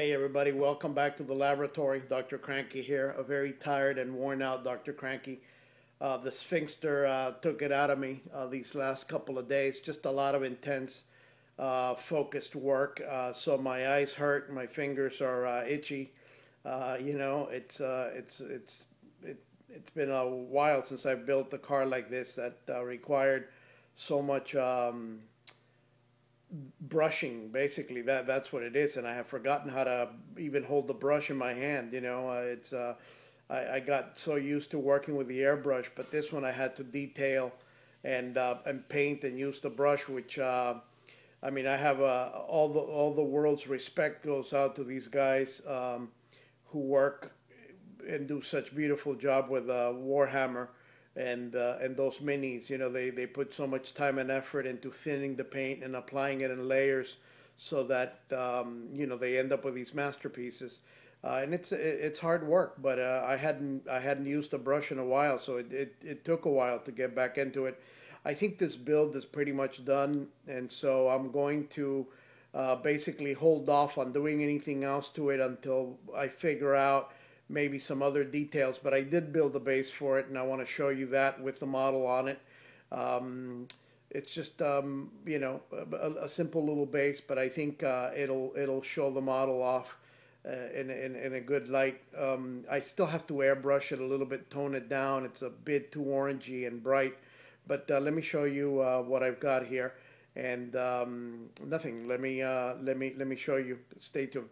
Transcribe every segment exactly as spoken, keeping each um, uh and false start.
Hey everybody, welcome back to the laboratory. Doctor Cranky here, a very tired and worn out Doctor Cranky. Uh, the Sphinxter uh, took it out of me uh, these last couple of days. Just a lot of intense, uh, focused work. Uh, so my eyes hurt, my fingers are uh, itchy. Uh, you know, it's uh, it's it's it, it's been a while since I've built a car like this that uh, required so much. Um, brushing, basically. That that's what it is, and I have forgotten how to even hold the brush in my hand. You know uh, it's uh, I, I got so used to working with the airbrush, but this one I had to detail and uh, and paint and use the brush, which uh, I mean, I have uh, all the all the world's respect goes out to these guys um, who work and do such beautiful job with uh, Warhammer and uh, and those minis. You know, they they put so much time and effort into thinning the paint and applying it in layers, so that um, you know, they end up with these masterpieces. Uh, and it's it's hard work, but uh, I hadn't I hadn't used a brush in a while, so it, it, it took a while to get back into it. I think this build is pretty much done, and so I'm going to uh, basically hold off on doing anything else to it until I figure out maybe some other details. But I did build a base for it, and I want to show you that with the model on it. Um, it's just um, you know, a, a simple little base, but I think uh, it'll it'll show the model off uh, in, in in a good light. Um, I still have to airbrush it a little bit, tone it down. It's a bit too orangey and bright, but uh, let me show you uh, what I've got here. And um, nothing. Let me uh, let me let me show you. Stay tuned.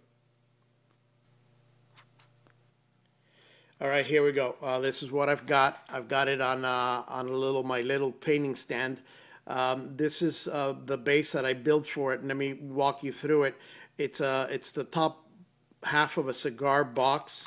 All right, here we go. Uh, this is what I've got. I've got it on uh, on a little my little painting stand. Um, this is uh, the base that I built for it, and let me walk you through it. It's uh, it's the top half of a cigar box,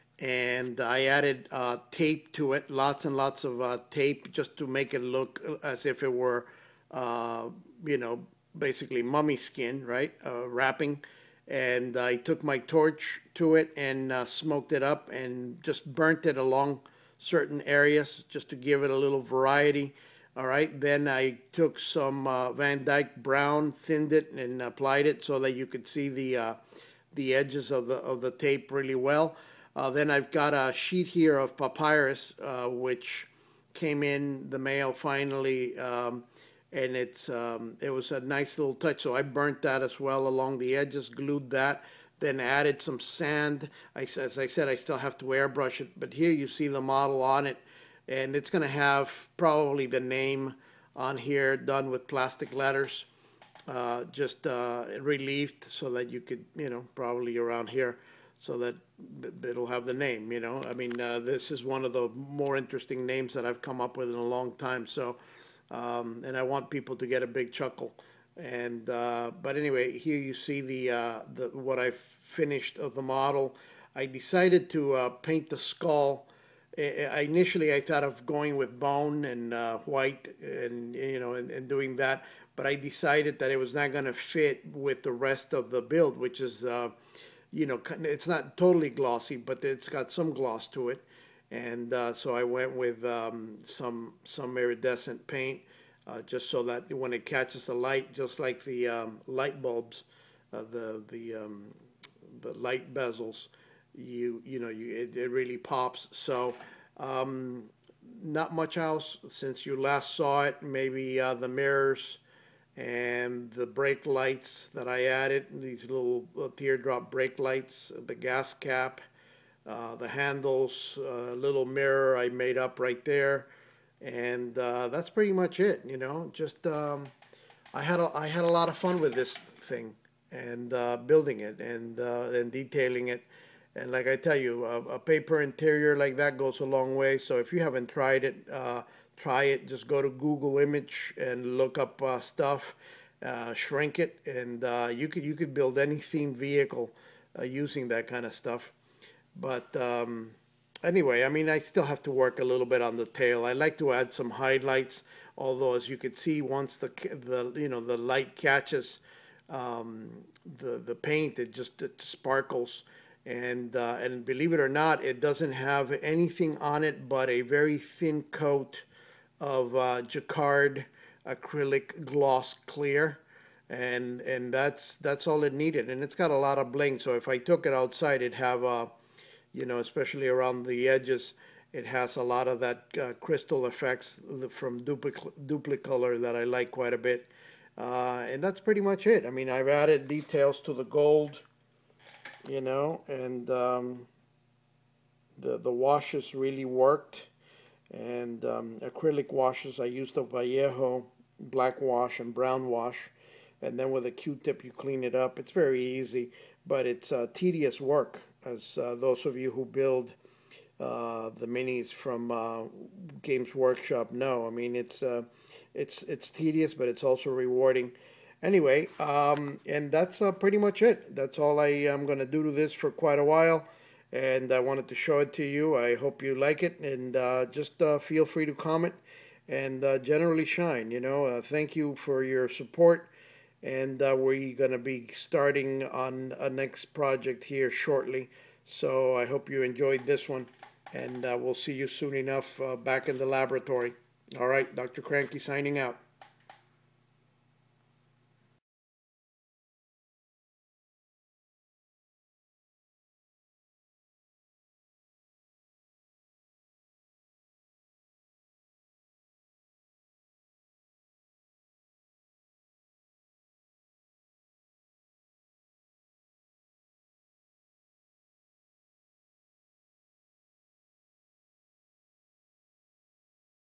and I added uh, tape to it, lots and lots of uh, tape, just to make it look as if it were, uh, you know, basically mummy skin, right? Uh, wrapping. And I took my torch to it and uh, smoked it up and just burnt it along certain areas just to give it a little variety. All right. Then I took some uh, Van Dyke brown, thinned it, and applied it so that you could see the uh, the edges of the of the tape really well. Uh, then I've got a sheet here of papyrus, uh, which came in the mail finally, um, and it's um, it was a nice little touch. So I burnt that as well along the edges, glued that, then added some sand. I, as I said, I still have to airbrush it, but here you see the model on it, and it's going to have probably the name on here done with plastic letters, uh, just uh, relieved so that you could, you know, probably around here, so that it'll have the name, you know. I mean, uh, this is one of the more interesting names that I've come up with in a long time. So, um, and I want people to get a big chuckle. And uh, but anyway, here you see the uh, the what I've finished of the model. I decided to uh, paint the skull. I, initially, I thought of going with bone and uh, white, and you know, and, and doing that. But I decided that it was not going to fit with the rest of the build, which is, uh, you know, it's not totally glossy, but it's got some gloss to it. And uh, so I went with um, some some iridescent paint, uh, just so that when it catches the light, just like the um, light bulbs, uh, the the um, the light bezels, you you know, you it, it really pops. So um, not much else since you last saw it. Maybe uh, the mirrors and the brake lights that I added, these little uh, teardrop brake lights, the gas cap, uh, the handles, a uh, little mirror I made up right there, and uh, that's pretty much it. You know, just um, I had a, I had a lot of fun with this thing, and uh, building it and uh, and detailing it. And like I tell you, a, a paper interior like that goes a long way. So if you haven't tried it, uh, try it. Just go to Google Image and look up uh, stuff, uh, shrink it, and uh, you could you could build any themed vehicle uh, using that kind of stuff. But um, anyway, I mean, I still have to work a little bit on the tail. I like to add some highlights, although as you could see, once the the you know the light catches um, the the paint, it just it sparkles. And uh, and believe it or not, it doesn't have anything on it but a very thin coat of uh, Jacquard acrylic gloss clear. and and that's that's all it needed. And it's got a lot of bling. So if I took it outside, it'd have uh, you know, especially around the edges, it has a lot of that uh, crystal effects from Duplic Duplicolor that I like quite a bit. Uh, and that's pretty much it. I mean, I've added details to the gold, you know, and um, the the washes really worked. And um, acrylic washes, I used the Vallejo black wash and brown wash, and then with a Q-tip you clean it up. It's very easy, but it's uh, tedious work, as uh, those of you who build uh, the minis from uh, Games Workshop know. I mean, it's uh, it's it's tedious, but it's also rewarding. Anyway, um, and that's uh, pretty much it. That's all I am going to do to this for quite a while, and I wanted to show it to you. I hope you like it, and uh, just uh, feel free to comment and uh, generally shine. You know, uh, thank you for your support, and uh, we're going to be starting on a next project here shortly. So I hope you enjoyed this one, and uh, we'll see you soon enough uh, back in the laboratory. All right, Doctor Cranky signing out.